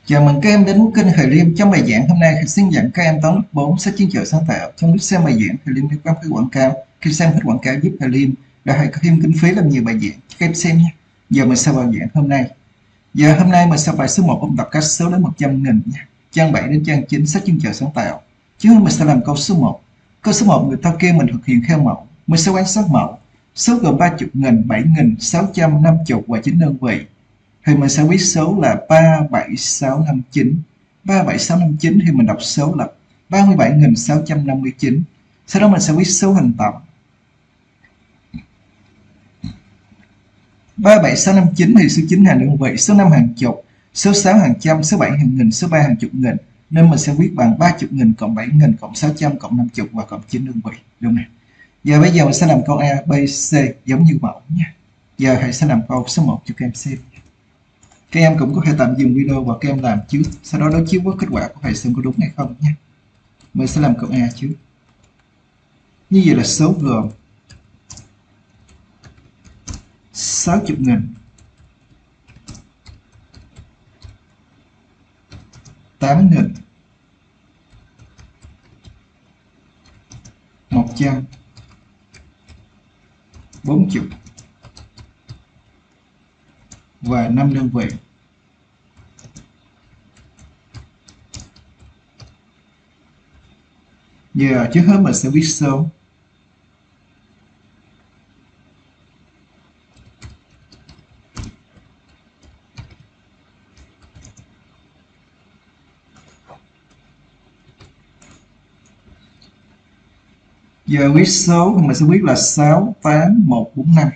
Chào mừng các em đến với kênh Thầy Liêm. Trong bài giảng hôm nay, thầy xin dẫn các em toán lớp 4 sách chuyên chở sáng tạo. Trong lúc xem bài giảng, thầy Liêm liên quan tới quảng cáo. Khi xem hết quảng cáo giúp thầy Liêm đã hay có thêm kinh phí làm nhiều bài giảng. Các em xem nhé. Giờ mình sẽ bài giảng hôm nay. Giờ hôm nay mình sẽ bài số 1 ôn tập các số đến 100.000 nha. Trang 7 đến trang 9 sách chuyên chở sáng tạo. Trước hết mình sẽ làm câu số 1. Câu số 1 người ta kêu mình thực hiện theo mẫu. Mình sẽ quan sát mẫu. Số gồm 30.000, 7.000, 650 và 9 đơn vị. Thì mình sẽ viết số là 37659. 37659 thì mình đọc số là 37.659. Sau đó mình sẽ viết số hành tổng. 37659 thì số 9 hàng đơn vị, số 5 hàng chục, số 6 hàng trăm, số 7 hàng nghìn, số 3 hàng chục nghìn. Nên mình sẽ viết bằng 30.000 cộng 7.000 cộng 600 cộng 50 và cộng 9 đơn vị. Đúng này. Giờ bây giờ mình sẽ làm câu A, B, C giống như mẫu nha. Giờ thầy sẽ làm câu số 1 cho các em xem. Các em cũng có thể tạm dừng video và các em làm trước, sau đó đối chiếu với kết quả của thầy xem có đúng hay không nhé. Mình sẽ làm câu A trước. Như vậy là số gồm 60.000, 8.000, 100, 40 và 5 đơn vị. Giờ trước hết mình sẽ viết số. Giờ viết số thì mình sẽ viết là 68145.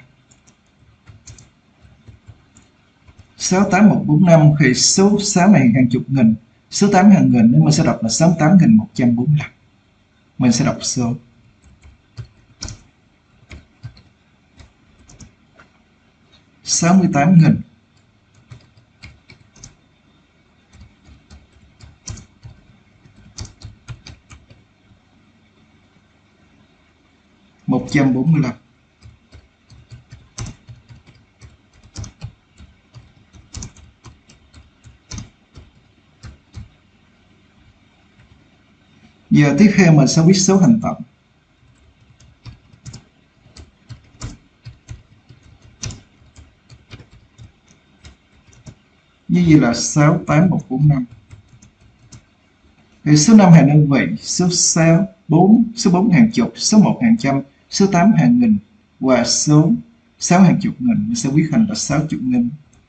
68145 thì số 6 này hàng chục nghìn, số 8 hàng nghìn nên mình sẽ đọc là 68.145. Mình sẽ đọc số 68.000 145. Giờ tiếp theo mình sẽ viết số hành tổng. Như vậy là 68145. Thì số 5 hàng đơn vị, số 4 hàng chục, số 1 hàng trăm, số 8 hàng nghìn và số 6 hàng chục nghìn. Mình sẽ viết thành là 60.000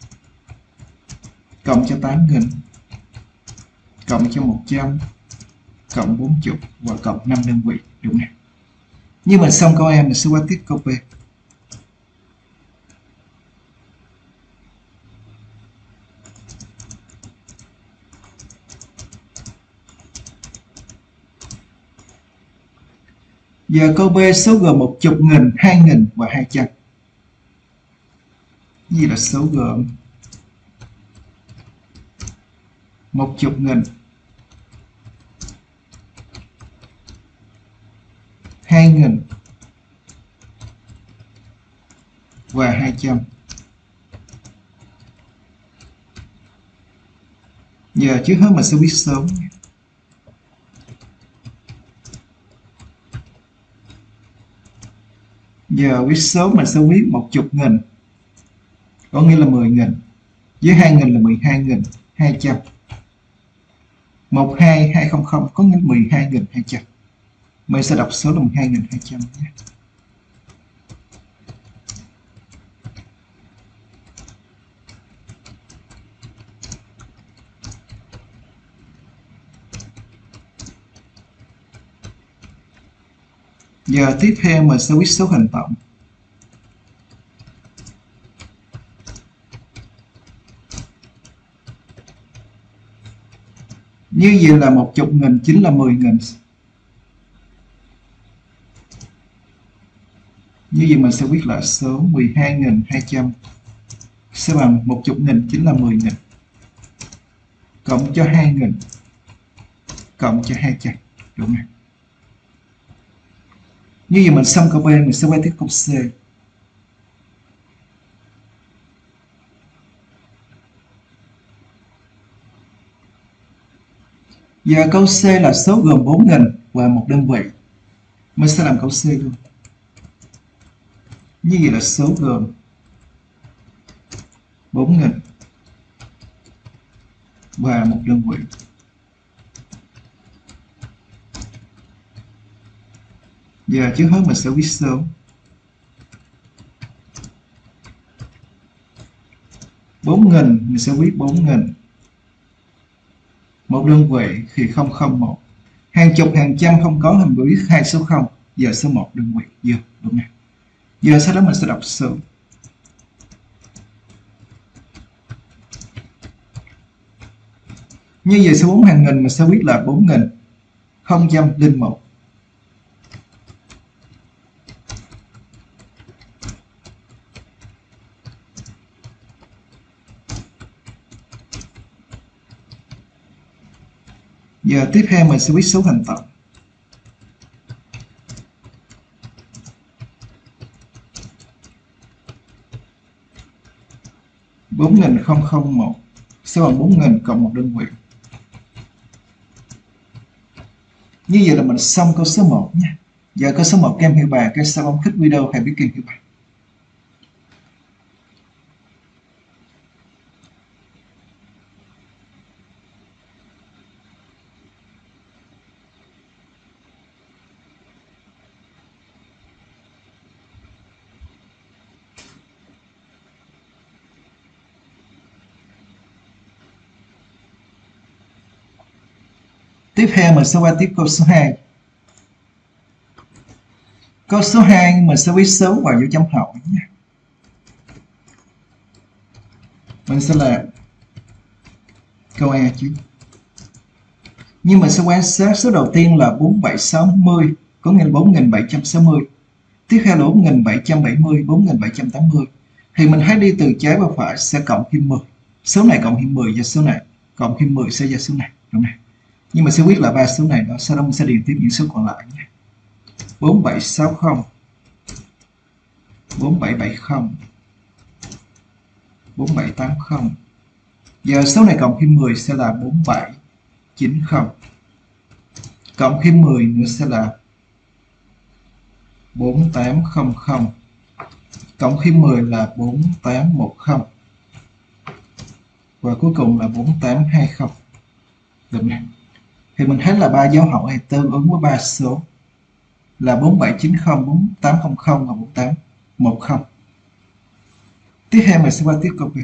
cộng cho 8.000 cộng cho 100 cộng 40 và cộng 5 đơn vị. Đúng này. Như mình xong câu A, mình sẽ qua tiếp câu B. Giờ câu B số gồm 10.000, 2.000 và 200. Gì là số gồm 10.000, 2.000 và 200. Giờ trước hết mình sẽ viết số. Giờ viết số mình sẽ viết 10.000 có nghĩa là 10.000, với 2.000 là 12.200, 12200 có nghĩa là 12.200. Mình sẽ đọc số là 12.200 nhé. Giờ tiếp theo mình sẽ viết số hành tổng. Như vậy là 10.000 chính là 10.000. Như vậy mình sẽ viết là số 12.200 sẽ bằng 10.000 chính là 10.000 cộng cho 2.000 cộng cho 200. Đúng này. Như vậy mình xong câu B, mình sẽ quay tiếp câu C. Giờ câu C là số gồm 4.000 và một đơn vị. Mình sẽ làm câu C luôn. Như vậy là số gồm 4.000 và một đơn vị. Giờ trước hết mình sẽ viết số. Bốn nghìn mình sẽ viết 4.000. Một đơn vị thì 001. Hàng chục hàng trăm không có hình viết hai số 0. Giờ số 1 đơn vị. Giờ đúng này. Giờ sau đó mình sẽ đọc số. Như vậy số 4 hàng nghìn mình sẽ viết là 4.001. Giờ tiếp theo mình sẽ viết số thành tổng. Bốn nghìn không không một sẽ bằng 4.000 cộng một đơn vị. Như vậy là mình xong câu số 1 nha. Giờ câu số 1 các em hiểu bài, các sao bấm thích video hãy biết kênh hiểu bài. Tiếp theo mình sẽ qua tiếp câu số 2. Câu số 2 mình sẽ viết số vào dấu chấm hỏi nhé. Mình sẽ là câu A chứ. Nhưng mình sẽ quan sát số đầu tiên là 4760, có nghĩa là 4760. Tiếp theo là 4770, 4780. Thì mình hãy đi từ trái vào phải sẽ cộng thêm 10. Số này cộng thêm 10 ra số này, cộng thêm 10 sẽ ra số này, đúng này. Nhưng mà sẽ viết là ba số này đó, sau đó mình sẽ điền tiếp những số còn lại nhé. 4760, 4770, 4780. Giờ số này cộng thêm 10 sẽ là 4790. Cộng thêm 10 nữa sẽ là 4800. Cộng thêm 10 là 4810. Và cuối cùng là 4820. Được này. Thì mình thấy là ba dấu hỏi này tương ứng với ba số là 4790, 4800 và 4810. Tiếp theo mình sẽ qua tiếp câu B.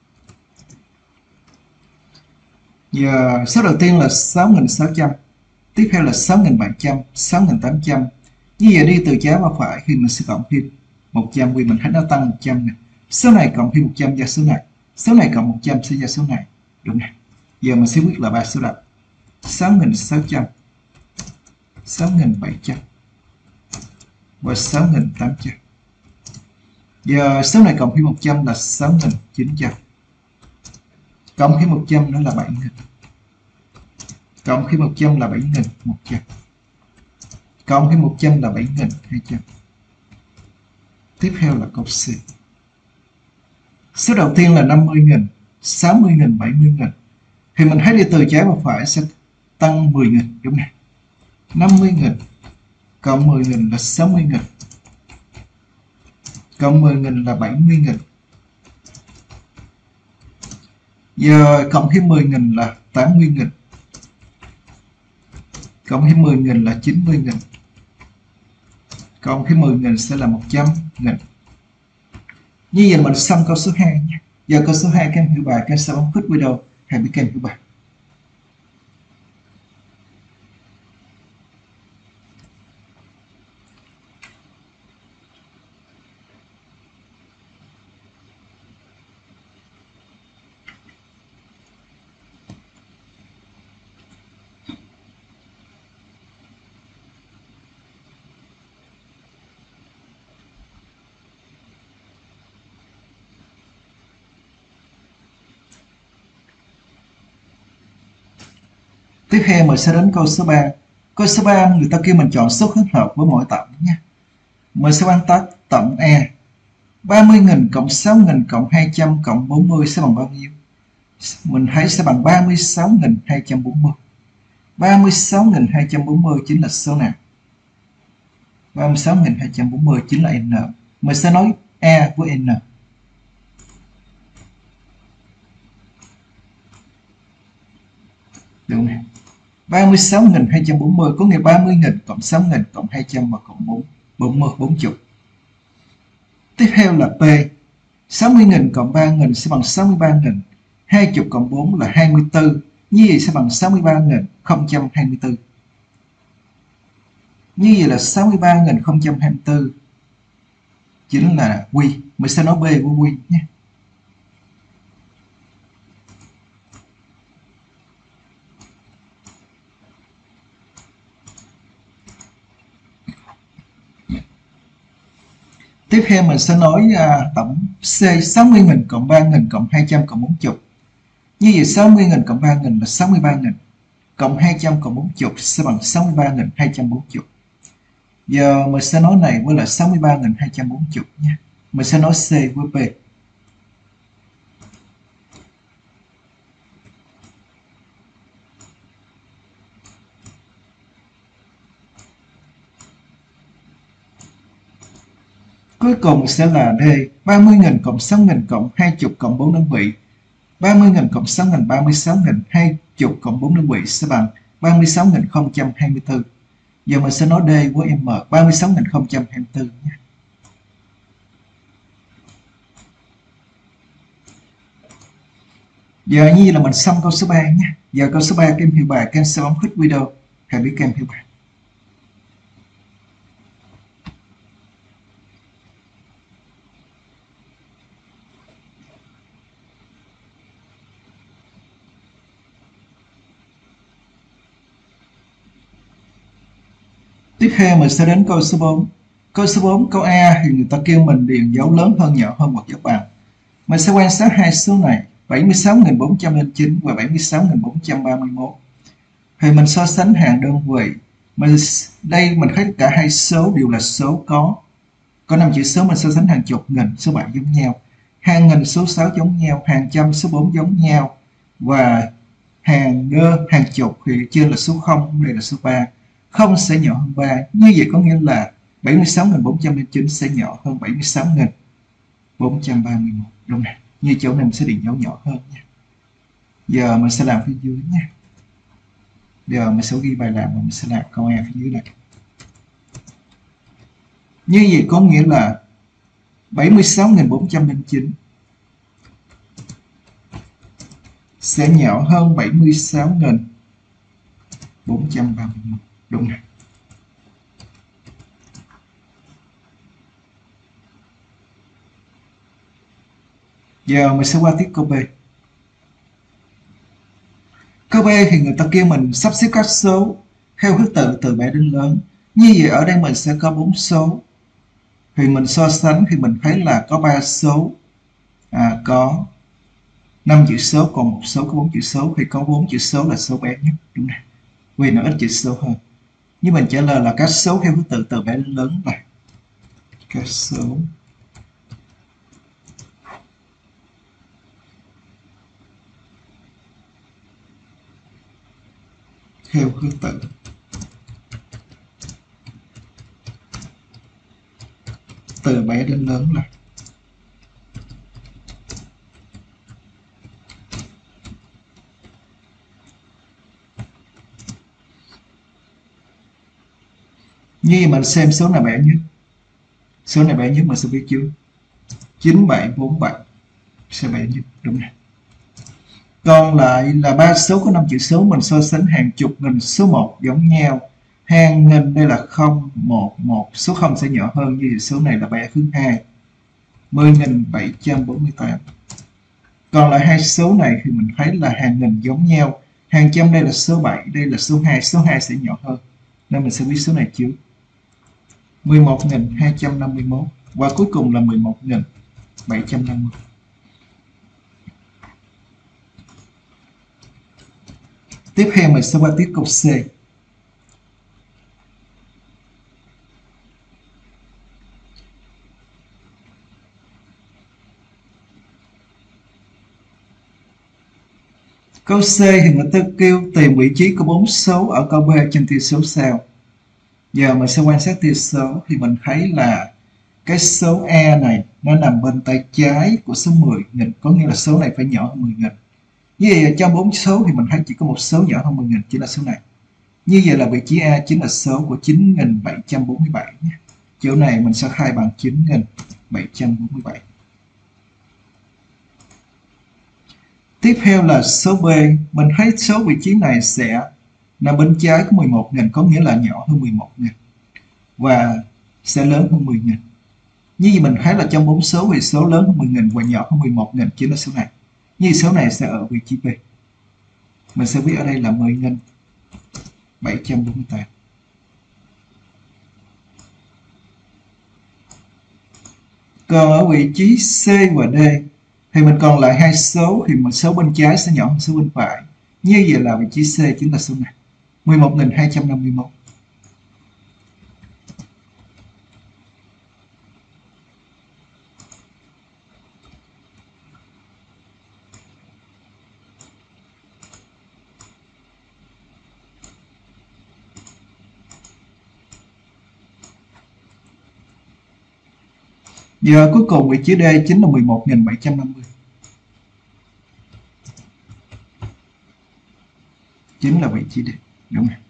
Giờ số đầu tiên là 6600, tiếp theo là 6700, 6800. Như vậy đi từ trái vào phải khi mình sẽ cộng thêm 100 vì mình thấy nó tăng 100 này. Số này cộng thêm 100 ra số này, số này cộng 100 sẽ ra số này, đúng này. Giờ mình sẽ viết là ba số đậm 6600, 6700 và 6800. Giờ số này cộng thêm 100 là 6900. Cộng thêm 100 nữa là 7000. Cộng thêm 100 là 7100. Cộng thêm 100 là 7200. Tiếp theo là câu C. Số đầu tiên là 50.000, 60.000, 70.000. Thì mình hãy đi từ trái vào phải sẽ tăng 10.000, đúng này. 50.000 cộng 10.000 là 60.000. Cộng 10.000 là 70.000. Giờ cộng thêm 10.000 là 80.000. Cộng thêm 10.000 là 90.000. Cộng thêm 10.000 sẽ là 100.000. Như vậy mình xong câu số 2 nhé. Giờ câu số 2 các em hiểu bài, các em sẽ bấm thích video hãy biết kênh hiểu bài. Tiếp theo mình sẽ đến câu số 3. Câu số 3 người ta kêu mình chọn số kết hợp với mỗi tổng nha. Mình sẽ quan tác tổng A. 30.000 cộng 6.000 cộng 200 cộng 40 sẽ bằng bao nhiêu? Mình thấy sẽ bằng 36.240. 36.240 chính là số nào? 36.240 chính là N. Mình sẽ nói A với N. Được nè. 36.240 có nghĩa 30.000 cộng 6.000 cộng 200 và cộng 40. Tiếp theo là P. 60.000 cộng 3.000 sẽ bằng 63.000. 20 cộng 4 là 24. Như vậy sẽ bằng 63.024. Như vậy là 63.024 chính là Q. Mình sẽ nói B với Q nhé. Tiếp theo mình sẽ nói tổng C. 60.000 cộng 3.000 cộng 200 cộng 40. Như vậy 60.000 cộng 3.000 là 63.000. Cộng 200 cộng 40 sẽ bằng 63.240. Giờ mình sẽ nói này với là 63.240 nhé. Mình sẽ nói C với B. Cuối cùng sẽ là D. 30.000 cộng 6.000 cộng 20 cộng 4 đơn vị. 30.000 cộng 6.000 36.000 20 cộng 4 đơn vị sẽ bằng 36.024. Giờ mình sẽ nói D với M 36.024 nhé. Giờ như là mình xong câu số 3 nhé. Giờ câu số 3 các em hiểu bài, các em sẽ bấm thích video. Hãy biết các em hiểu bài. Tiếp theo mình sẽ đến câu số 4. Câu số 4, câu A thì người ta kêu mình điền dấu lớn hơn, nhỏ hơn hoặc dấu bằng. Mình sẽ quan sát hai số này, 76.409 và 76.431. Thì mình so sánh hàng đơn vị. Đây mình thấy cả hai số đều là số có 5 chữ số. Mình so sánh hàng chục nghìn số 7 giống nhau, hàng nghìn số 6 giống nhau, hàng trăm số 4 giống nhau, và hàng chục thì trên là số 0, đây là số 3. 0 sẽ nhỏ hơn 3. Như vậy có nghĩa là 76.409 sẽ nhỏ hơn 76.431. Đúng này. Như chỗ này mình sẽ điền dấu nhỏ hơn nha. Giờ mình sẽ làm phía dưới nha. Giờ mình sẽ ghi bài làm và mình sẽ làm câu A phía dưới này. Như vậy có nghĩa là 76.409 sẽ nhỏ hơn 76.431. Đúng này. Giờ mình sẽ qua tiếp câu B. Câu B thì người ta kêu mình sắp xếp các số theo thứ tự từ bé đến lớn. Như vậy ở đây mình sẽ có 4 số. Thì mình so sánh thì mình thấy là có 3 số có 5 chữ số, còn một số có 4 chữ số. Thì có 4 chữ số là số bé nhất. Đúng này. Vì nó ít chữ số hơn. Như mình trả lời là các số theo thứ tự từ bé đến lớn là các số theo thứ tự từ bé đến lớn là như mình xem số nào bé nhất. Số này bé nhất mình sẽ viết trước 9747 sẽ bé nhất. Đúng này. Còn lại là 3 số có 5 chữ số. Mình so sánh hàng chục nghìn số 1 giống nhau, hàng nghìn đây là 0, 1, 1. Số 0 sẽ nhỏ hơn, như số này là bé thứ hai 10.748. Còn lại hai số này thì mình thấy là hàng nghìn giống nhau, hàng trăm đây là số 7, đây là số 2. Số 2 sẽ nhỏ hơn nên mình sẽ viết số này trước 11.251 và cuối cùng là 11.750. Tiếp theo mình sẽ qua tiếp câu C. Câu C thì người ta kêu tìm vị trí của 4 số ở câu B trên tia số sao. Giờ mình sẽ quan sát tia số thì mình thấy là cái số E này nó nằm bên tay trái của số 10.000, có nghĩa là số này phải nhỏ hơn 10.000. Như vậy trong 4 số thì mình thấy chỉ có một số nhỏ hơn 10.000, chỉ là số này. Như vậy là vị trí A chính là số của 9.747 nhé. Chỗ này mình sẽ khai bằng 9.747. Tiếp theo là số B, mình thấy số vị trí này sẽ nằm bên trái của 11.000, có nghĩa là nhỏ hơn 11.000 và sẽ lớn hơn 10.000. Như vậy mình thấy là trong 4 số thì số lớn hơn 10.000 và nhỏ hơn 11.000 chính là số này. Như vậy số này sẽ ở vị trí B. Mình sẽ viết ở đây là 10.748. Còn ở vị trí C và D thì mình còn lại hai số, thì một số bên trái sẽ nhỏ hơn số bên phải. Như vậy là vị trí C chính là số này, 11.251. Giờ cuối cùng vị trí D chính là 11.750. Chính là vị trí D, đúng không?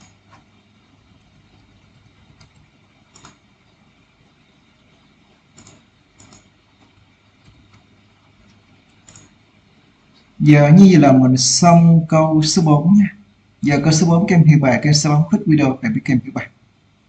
Giờ như vậy là mình xong câu số 4 nha. Giờ câu số 4 các em hiểu bài, các em sẽ bấm thích video để biết các em hiểu bài.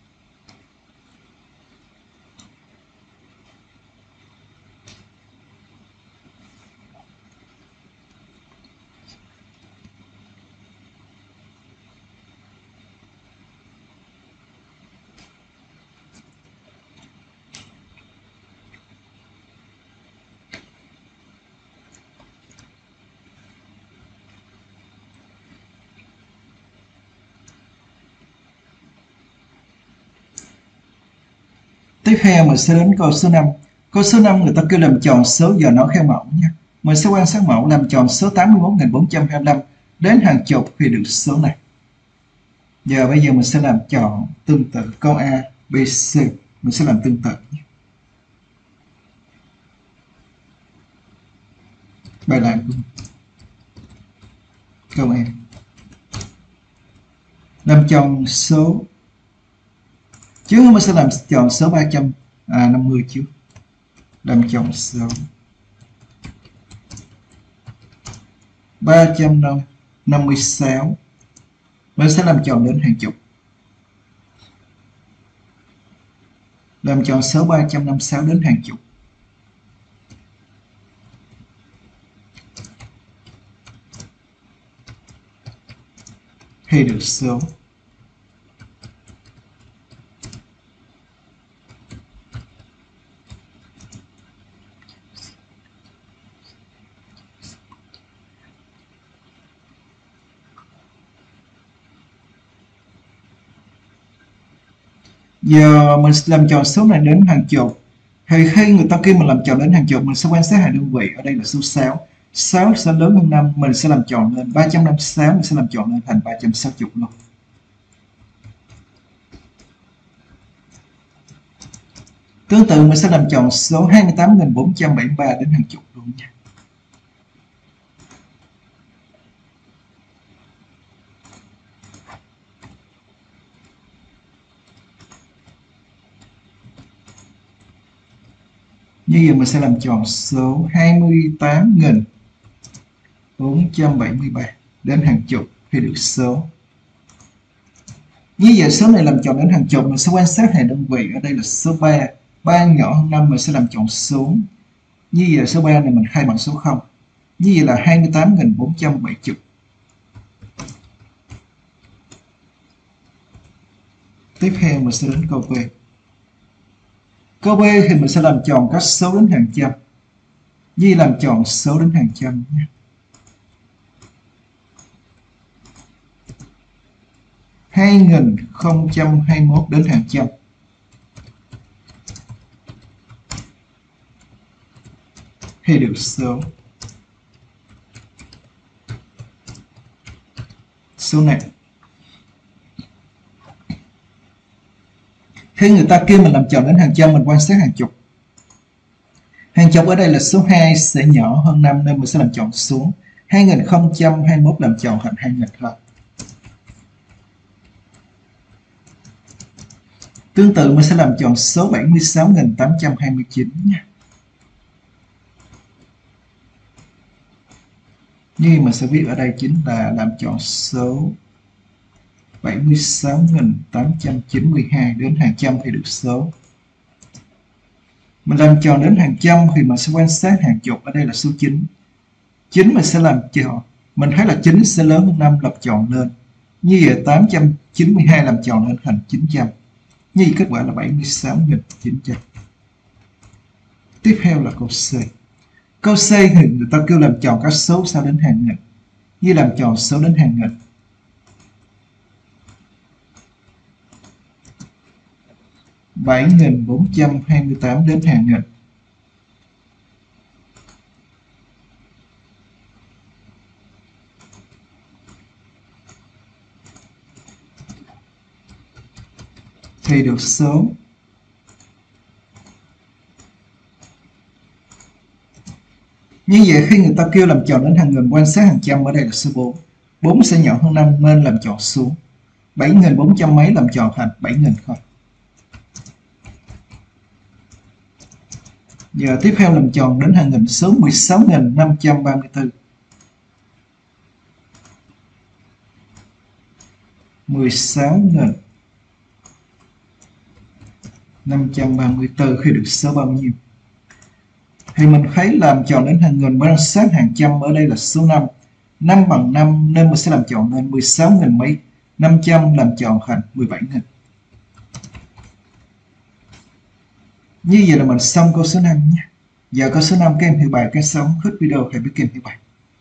Tiếp theo mình sẽ đến câu số 5. Câu số 5 người ta kêu làm tròn số giờ nó theo mẫu nha. Mình sẽ quan sát mẫu làm tròn số 81.425 đến hàng chục thì được số này. Giờ bây giờ mình sẽ làm tròn tương tự câu A, B, C. Mình sẽ làm tương tự nhé. Bài làm của câu A. Làm tròn số. Trước mình sẽ làm tròn số 350 trước. Làm tròn số 356. Mình sẽ làm tròn đến hàng chục. Làm tròn số 356 đến hàng chục. Thì được số giờ mình sẽ làm tròn số này đến hàng chục. Thì khi người ta kêu mình làm tròn đến hàng chục, mình sẽ quan sát hai đơn vị. Ở đây là số 6. 6 sẽ lớn hơn 5, mình sẽ làm tròn lên 356, mình sẽ làm tròn lên thành 360 luôn. Tương tự mình sẽ làm tròn số 28.473 đến hàng chục luôn nha. Như vậy mình sẽ làm tròn số 28.473 đến hàng chục thì được số. Như vậy số này làm tròn đến hàng chục, mình sẽ quan sát hai đơn vị. Ở đây là số 3. 3 nhỏ hơn 5, mình sẽ làm tròn xuống. Như vậy số 3 này mình khai bằng số 0. Như vậy là 28.470. Tiếp theo mình sẽ đến câu B. Câu B thì mình sẽ làm tròn các số đến hàng trăm. Như làm tròn số đến hàng trăm nhé. Hai nghìn không trăm 21 đến hàng trăm. Thì được số số này. Khi người ta kêu mình làm tròn đến hàng trăm, mình quan sát hàng chục. Hàng chục ở đây là số 2 sẽ nhỏ hơn 5 nên mình sẽ làm tròn xuống. 2021 làm tròn thành 2000 thôi. Tương tự mình sẽ làm tròn số 76.829 nha. Như mình sẽ viết ở đây chính là làm tròn số 76.892 đến hàng trăm thì được số. Mình làm tròn đến hàng trăm thì mình sẽ quan sát hàng chục, ở đây là số 9. 9 mình sẽ làm tròn. Mình thấy là 9 sẽ lớn hơn 5, làm tròn lên. Như vậy 892 làm tròn lên thành 900. Như vậy kết quả là 76.900. Tiếp theo là câu C. Câu C thì người ta kêu làm tròn các số sao đến hàng nghìn. Như làm tròn số đến hàng nghìn. 7.428 đến hàng nghìn. Thì được số. Như vậy khi người ta kêu làm tròn đến hàng nghìn, quan sát hàng trăm, ở đây là số 4. 4 sẽ nhỏ hơn 5 nên làm tròn xuống. 7.400 mấy làm tròn thành 7.000 thôi. Giờ tiếp theo làm tròn đến hàng nghìn, số 16.534. 16.534 khi được số bao nhiêu? Thì mình thấy làm tròn đến hàng nghìn, quan sát hàng trăm, ở đây là số 5. 5 bằng 5 nên mình sẽ làm tròn lên 16.000 mấy. 500 làm tròn thành 17.000. Như vậy là mình xong câu số 5 nhé. Giờ câu số 5 các em hiểu bài, cái xong hết video hãy biết các em hiểu bài.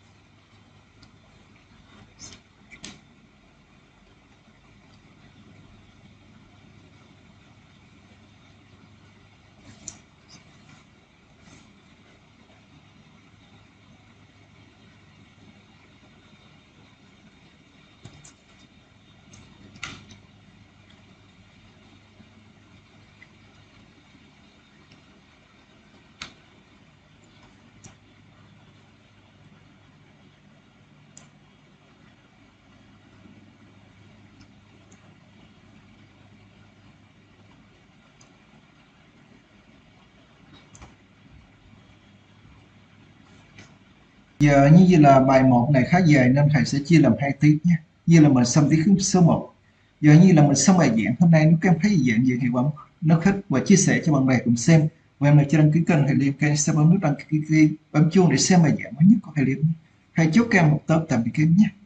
Giờ như vậy là bài 1 này khá dài nên thầy sẽ chia làm 2 tiết nhé. Như là mình xong tiết số 1. Giờ như là mình xong bài giảng hôm nay, nếu các em thấy dạng gì thì bấm nó thích và chia sẻ cho bạn bè cùng xem. Và em nào chưa đăng ký kênh thầy Liêm, kênh sẽ bấm nút đăng ký, bấm chuông để xem bài giảng mới nhất của thầy Liêm. Thầy chúc các em một tốt tạm biệt các em nhé.